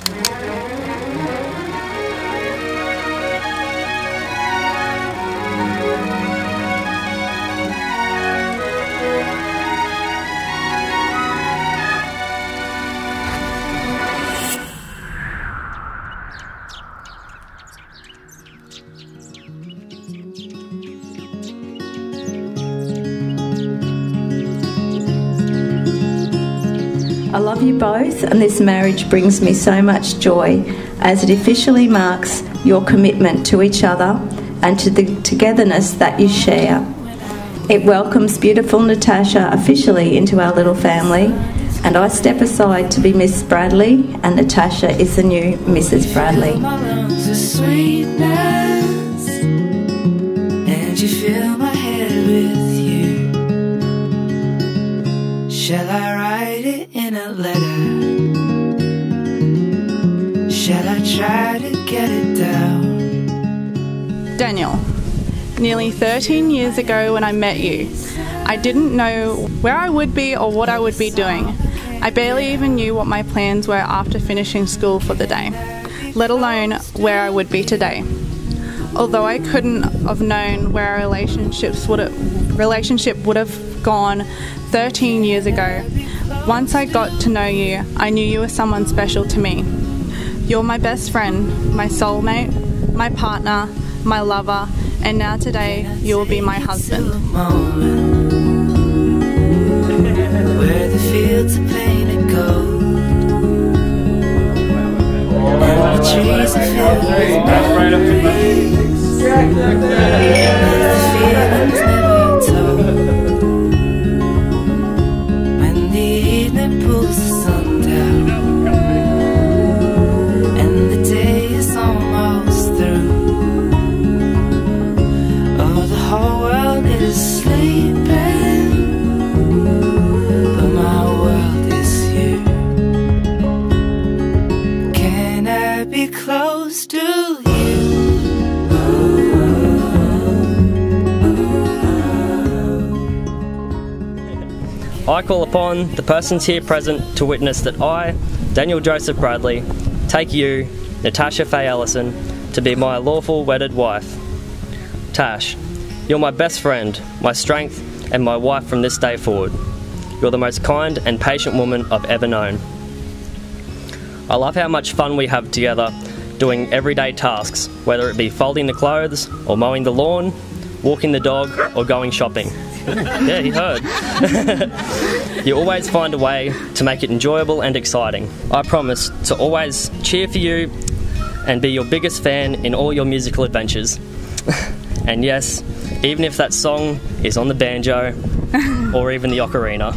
I love you both, and this marriage brings me so much joy as it officially marks your commitment to each other and to the togetherness that you share. It welcomes beautiful Natasha officially into our little family, and I step aside to be Miss Bradley, and Natasha is the new Mrs. Bradley. And you fill my head with you. Shall I write it in a letter? Shall I try to get it down? Daniel, nearly 13 years ago when I met you, I didn't know where I would be or what I would be doing. I barely even knew what my plans were after finishing school for the day, let alone where I would be today. Although I couldn't have known where our relationship would have gone 13 years ago, once I got to know you, I knew you were someone special to me. You're my best friend, my soulmate, my partner, my lover, and now today you will be my husband. Where the fields are painted gold, and the trees are filled with memories, the feelings never told. When the evening pulls the sun down and the day is almost through, oh, the whole world is sleeping, but my world is you. Can I be close to you? I call upon the persons here present to witness that I, Daniel Joseph Bradley, take you, Natasha Faye Ellison, to be my lawful wedded wife. Tash, you're my best friend, my strength, and my wife from this day forward. You're the most kind and patient woman I've ever known. I love how much fun we have together doing everyday tasks, whether it be folding the clothes, or mowing the lawn, walking the dog, or going shopping. Yeah, he heard. You always find a way to make it enjoyable and exciting. I promise to always cheer for you and be your biggest fan in all your musical adventures. And yes, even if that song is on the banjo or even the ocarina.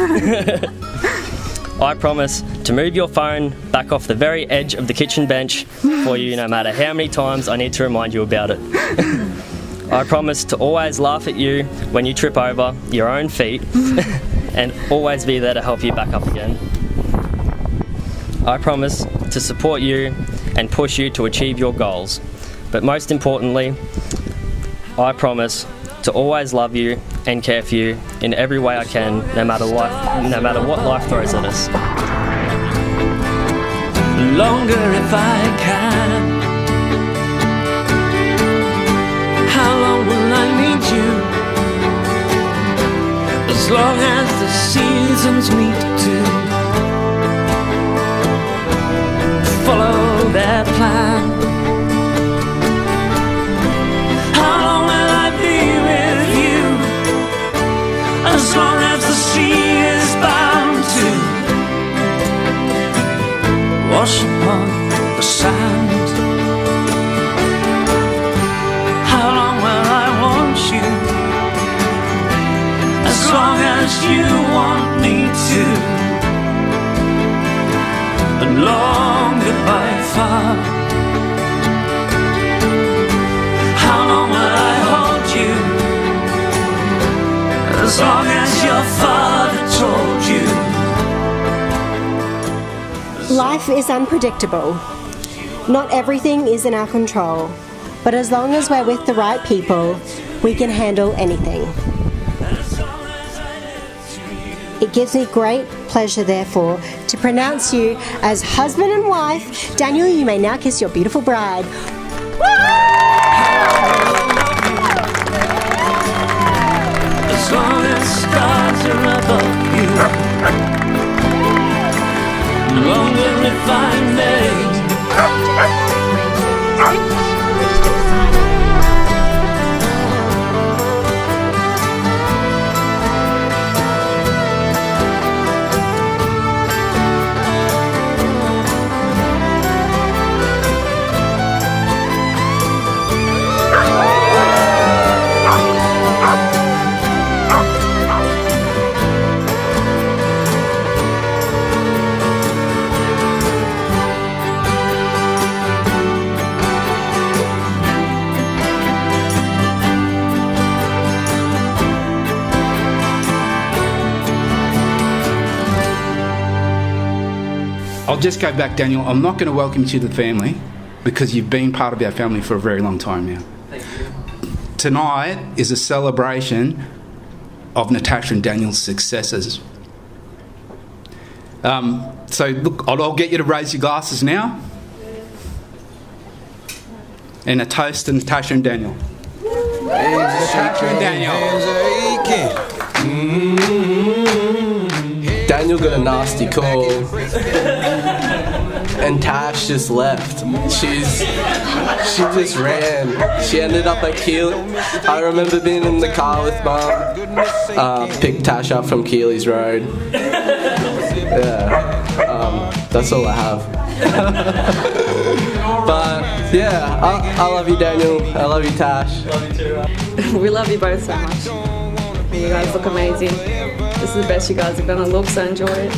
I promise to move your phone back off the very edge of the kitchen bench for you no matter how many times I need to remind you about it. I promise to always laugh at you when you trip over your own feet and always be there to help you back up again. I promise to support you and push you to achieve your goals. But most importantly, I promise to always love you and care for you in every way I can, no matter what life throws at us. Longer if I can. How long will I need you? As long as the seasons meet to follow their plan. How long will I be with you? As long as the sea is bound to wash upon the sand. As long as you want me to, and longer by far. How long will I hold you? As long as your father told you. Life is unpredictable. Not everything is in our control, but as long as we're with the right people, we can handle anything. It it gives me great pleasure, therefore, to pronounce you as husband and wife. Daniel, you may now kiss your beautiful bride. As long as stars are above you, no longer if I may. I'll just go back, Daniel. I'm not going to welcome you to the family because you've been part of our family for a very long time now. Thank you. Tonight is a celebration of Natasha and Daniel's successes. So look, I'll get you to raise your glasses now. And a toast to Natasha and Daniel. Natasha and Daniel. Daniel got a nasty call, and Tash just left. She just ran. She ended up at Keeley. I remember being in the car with Mum, picked Tash up from Keeley's Road. Yeah, that's all I have. But yeah, I love you, Daniel. I love you, Tash. Love you too. We love you both so much. You guys look amazing. This is the best you guys are gonna look, so enjoy it.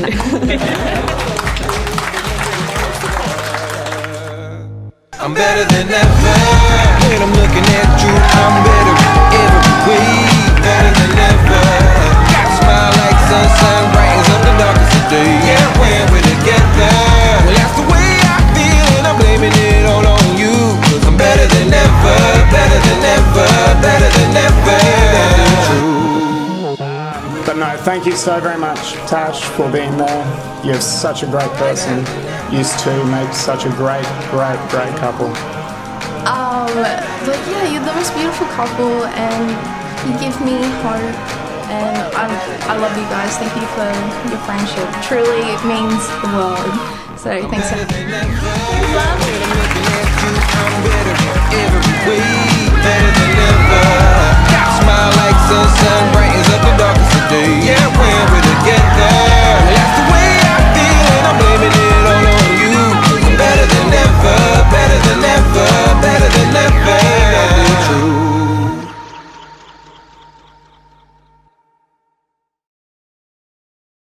I'm better than ever. When I'm looking at you, I'm better every way. Better than ever. Got a smile like sunshine, brightens up the darkest of day. Yeah, when we're together, well that's the way I feel, and I'm blaming it all on you. 'Cause I'm better than ever, better than ever, better than ever. That's true. But no, thank you so very much, Tash, for being there. You're such a great person. You two make such a great couple. But yeah, you're the most beautiful couple, and you give me hope. And I love you guys. Thank you for your friendship. Truly, it means the world. So thanks so much. Love.